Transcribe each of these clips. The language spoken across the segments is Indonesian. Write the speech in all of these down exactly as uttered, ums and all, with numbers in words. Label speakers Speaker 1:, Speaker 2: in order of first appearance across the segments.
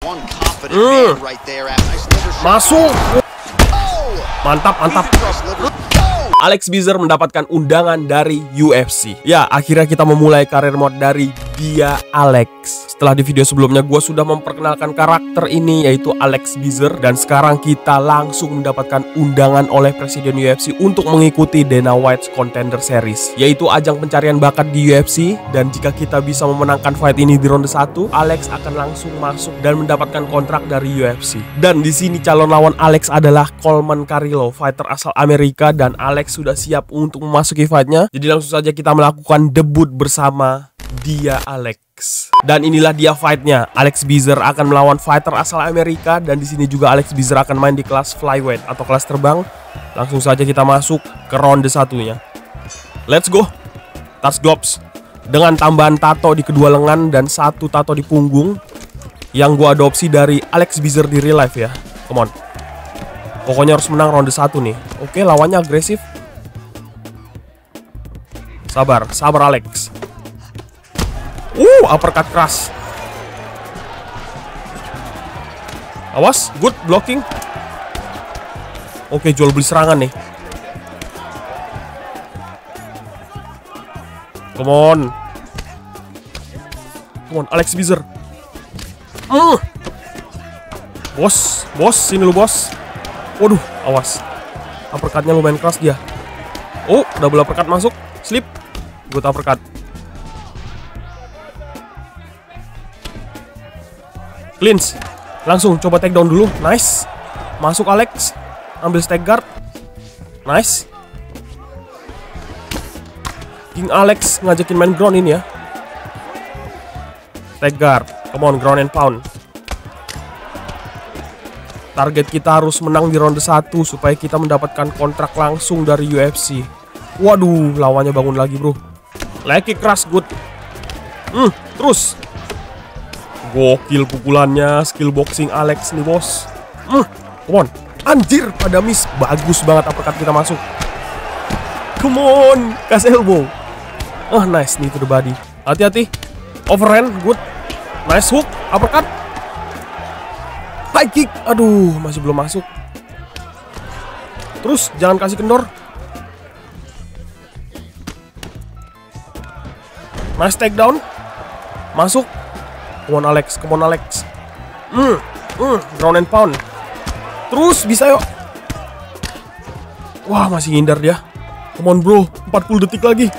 Speaker 1: Hmm. Masuk. Mantap, mantap. Alex Bizer mendapatkan undangan dari U F C. Ya, akhirnya kita memulai karir mode dari dia Alex. Setelah di video sebelumnya gue sudah memperkenalkan karakter ini, yaitu Alex Bizer. Dan sekarang kita langsung mendapatkan undangan oleh Presiden U F C untuk mengikuti Dana White's Contender Series, yaitu ajang pencarian bakat di U F C. Dan jika kita bisa memenangkan fight ini di ronde satu, Alex akan langsung masuk dan mendapatkan kontrak dari U F C. Dan di sini calon lawan Alex adalah Coleman Carrillo, fighter asal Amerika, dan Alex sudah siap untuk memasuki fightnya. Jadi langsung saja kita melakukan debut bersama dia Alex. Dan inilah dia fightnya. Alex Bizer akan melawan fighter asal Amerika, dan di sini juga Alex Bizer akan main di kelas flyweight atau kelas terbang. Langsung saja kita masuk ke ronde satunya. Let's go. Touch gloves dengan tambahan tato di kedua lengan dan satu tato di punggung yang gua adopsi dari Alex Bizer di real life ya. Come on. Pokoknya harus menang ronde satu nih. Oke, lawannya agresif. Sabar, sabar Alex. Uh, uppercut keras. Awas, good blocking. Oke, jual beli serangan nih. Come on. Come on, Alex Bizer. Mm. Bos, bos, sini lu bos. Waduh, awas. Uppercutnya lumayan keras dia. Oh, double uppercut masuk. Slip. Good uppercut. Clinch. Langsung coba take down dulu. Nice. Masuk Alex. Ambil stag guard. Nice. King Alex ngajakin main ground ini ya. Stag guard. Come on, ground and pound. Target kita harus menang di ronde satu supaya kita mendapatkan kontrak langsung dari U F C. Waduh, lawannya bangun lagi bro. Leg kick keras, good. Hmm, terus. Gokil pukulannya, skill boxing Alex nih bos. Hmm, come on. Anjir, pada miss. Bagus banget uppercut kita masuk. Come on, kasih elbow. Oh, nice, nih to the body. Hati-hati. Overhand, good. Nice hook, uppercut. High kick, aduh, masih belum masuk. Terus, jangan kasih kendor. Nice takedown. Masuk. Come on Alex, come on Alex. Hmm, hmm, ground and pound. Terus, bisa yuk. Wah, masih ngindar dia. Come on bro, empat puluh detik lagi.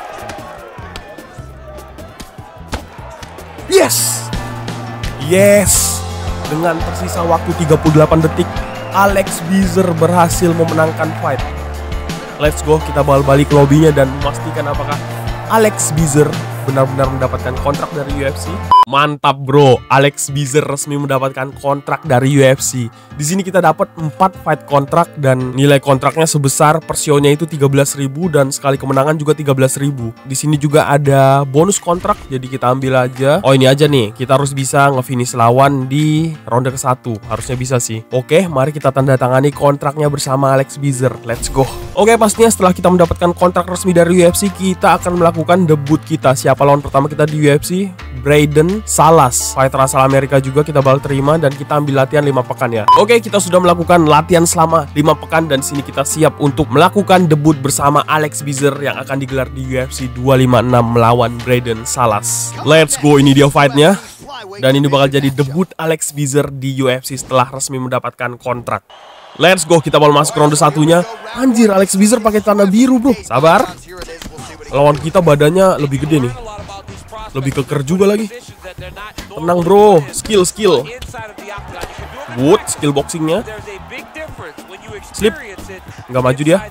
Speaker 1: Yes. Yes. Dengan tersisa waktu tiga puluh delapan detik, Alex Bizer berhasil memenangkan fight. Let's go, kita bakal balik ke lobbynya dan memastikan apakah Alex Bizer benar-benar mendapatkan kontrak dari U F C. Mantap bro, Alex Bizer resmi mendapatkan kontrak dari U F C. Di sini kita dapat empat fight kontrak dan nilai kontraknya sebesar persionya itu tiga belas ribu dan sekali kemenangan juga tiga belas ribu. Di sini juga ada bonus kontrak, jadi kita ambil aja. Oh, ini aja nih, kita harus bisa nge-finish lawan di ronde ke satu. Harusnya bisa sih. Oke, mari kita tanda tangani kontraknya bersama Alex Bizer. Let's go. Oke, pastinya setelah kita mendapatkan kontrak resmi dari U F C, kita akan melakukan debut kita. Siapa lawan pertama kita di U F C? Braden Salas, fighter asal Amerika juga kita bakal terima, dan kita ambil latihan lima pekan ya. Oke, kita sudah melakukan latihan selama lima pekan dan sini kita siap untuk melakukan debut bersama Alex Bizer yang akan digelar di U F C dua lima enam melawan Braden Salas. Let's go, ini dia fightnya. Dan ini bakal jadi debut Alex Bizer di U F C setelah resmi mendapatkan kontrak. Let's go, kita bakal masuk ronde satunya. Anjir, Alex Bizer pakai celana biru bro. Sabar. Lawan kita badannya lebih gede nih. Lebih keker juga lagi. Tenang bro, skill skill. Good, skill boxingnya. Slip. Nggak maju dia.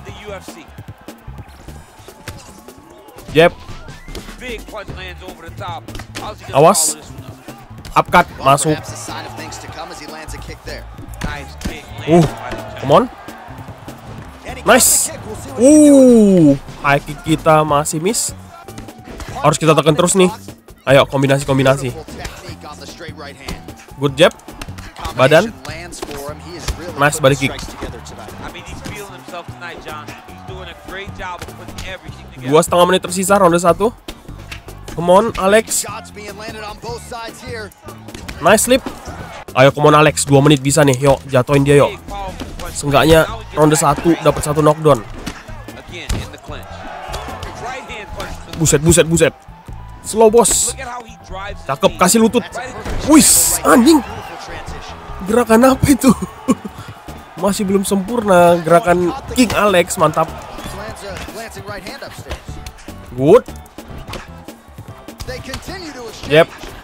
Speaker 1: Jab. Awas. Upcut, masuk. Uh, come on. Nice. Uh, high kick kita masih miss. Harus kita tekan terus nih. Ayo, kombinasi-kombinasi. Good jab. Badan. Nice body kick. Dua setengah menit tersisa ronde satu. Come on, Alex. Nice slip. Ayo, come on Alex, dua menit bisa nih. Yuk, jatuhin dia yuk. Seenggaknya ronde satu dapat satu knockdown. Buset, buset, buset. Slow bos. Cakep, kasih lutut. Wis, anjing. Gerakan apa itu? Masih belum sempurna gerakan King Alex, mantap. Good. Yep.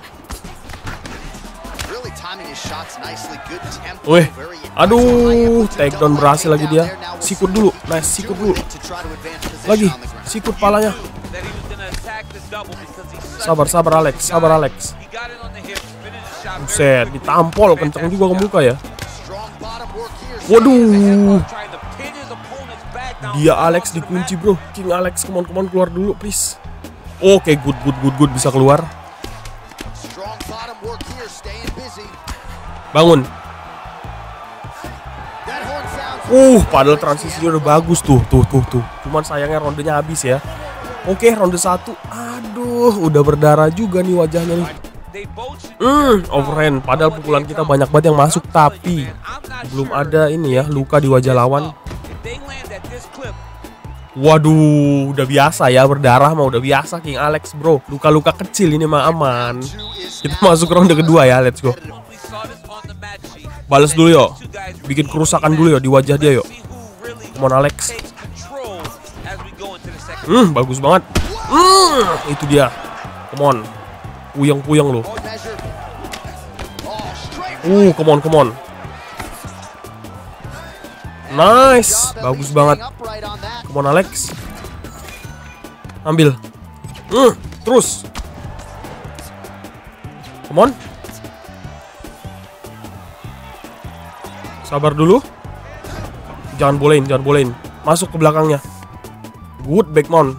Speaker 1: Wih, aduh, takedown berhasil lagi dia. Sikut dulu, nice, sikut dulu. Lagi, sikut palanya. Sabar, sabar Alex, sabar Alex. Buset, ditampol kenceng juga ke muka ya. Waduh. Dia Alex dikunci bro. King Alex, come on, come on, keluar dulu please. Oke, okay, good, good, good, good, bisa keluar. Bangun. Uh, padahal transisinya udah bagus tuh, tuh, tuh, tuh. Cuman sayangnya rondenya habis ya. Oke, ronde satu. Aduh, udah berdarah juga nih wajahnya nih. Hmm, overhand. Padahal pukulan kita banyak banget yang masuk, tapi belum ada ini ya, luka di wajah lawan. Waduh, udah biasa ya, berdarah mah udah biasa King Alex bro. Luka-luka kecil ini mah aman. Kita masuk ronde kedua ya, let's go. Balas dulu yo, bikin kerusakan dulu yo di wajah dia yo. Come on Alex. Hmm, bagus banget. Hmm, itu dia. Come on. Puyeng-puyeng lo. Uh, come on, come on. Nice, bagus banget. Come on Alex. Ambil. Hmm, terus. Come on. Sabar dulu. Jangan bolehin, jangan bolehin. Masuk ke belakangnya. Good backmount.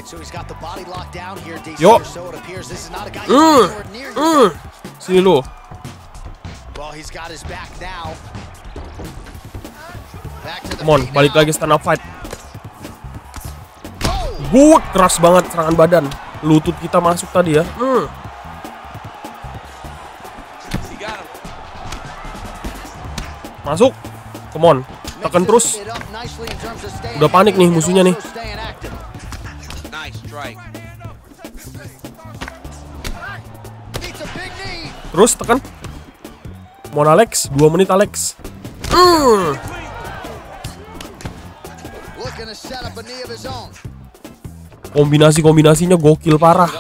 Speaker 1: Yo. Hmm, hmm. Sini lu. Come on, balik lagi stand up fight. Good, keras banget serangan badan. Lutut kita masuk tadi ya. Hmm. Masuk. Come on, tekan terus. Udah panik nih musuhnya nih. Terus tekan. Come on Alex, dua menit Alex. Hmm. Kombinasi-kombinasinya gokil parah.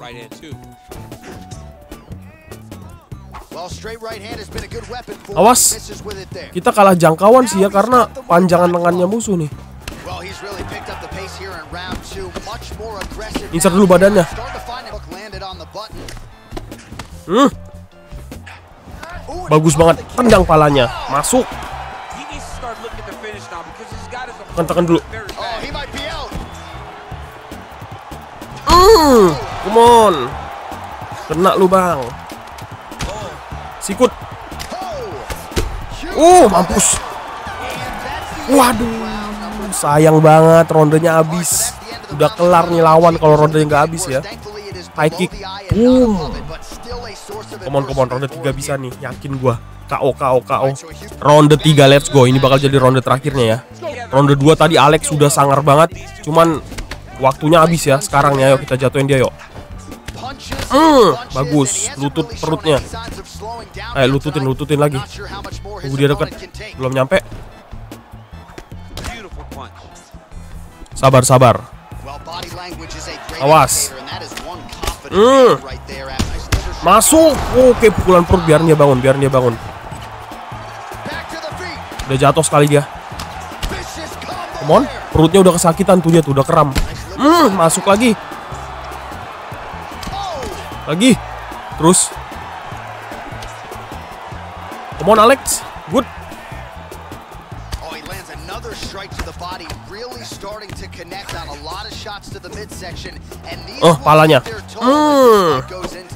Speaker 1: Awas, kita kalah jangkauan sih ya karena panjangan lengannya musuh nih. Insert dulu badannya. Hmm. Bagus banget, tendang palanya, masuk. Tekan dulu. Hmm, come on. Kena lu bang. Sikut. Uh, mampus. Waduh, sayang banget rondenya habis. Udah kelar nih lawan kalau rondenya nggak habis ya. High kick. Boom. Come on, come on, ronde tiga bisa nih, yakin gua. K O, K O, K O. Ronde tiga, let's go. Ini bakal jadi ronde terakhirnya ya. Ronde dua tadi Alex sudah sangar banget. Cuman waktunya habis ya sekarang ya. Ayo kita jatuhin dia yuk. Hmm, bagus. Lutut perutnya. Eh, lututin, lututin lagi. Tunggu dia deket. Belum nyampe. Sabar, sabar. Awas. Hmm. Masuk. Oke, pukulan perut. Biar dia bangun, biar dia bangun. Udah jatuh sekali dia. Come on. Perutnya udah kesakitan tuh dia tuh, udah kram. Hmm, masuk lagi. Lagi. Terus. Come on Alex. Good. Oh, palanya. Hmm.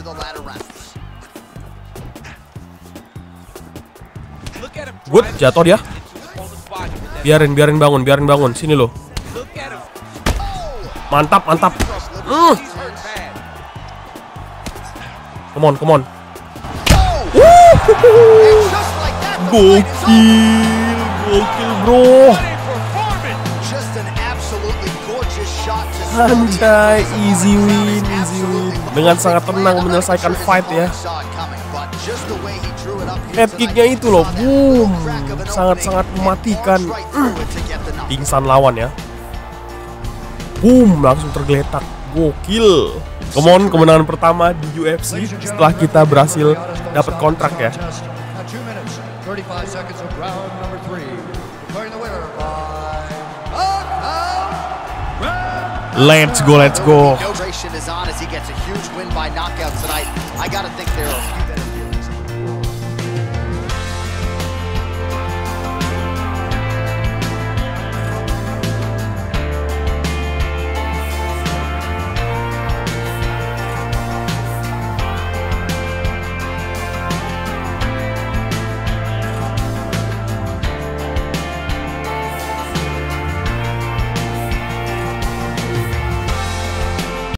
Speaker 1: Good, jatuh dia. Biarin, biarin bangun, biarin bangun. Sini lo. Mantap, mantap. Hmm. Come on, come on. Wuh, Gokil, gokil bro. Anjay, easy win, easy win. Dengan sangat tenang menyelesaikan fight ya. Head kicknya itu loh, boom, sangat-sangat mematikan. Pingsan lawan ya. Boom, langsung tergeletak. Gokil. Come on, kemenangan pertama di U F C setelah kita berhasil dapat kontrak ya. Let's go, let's go.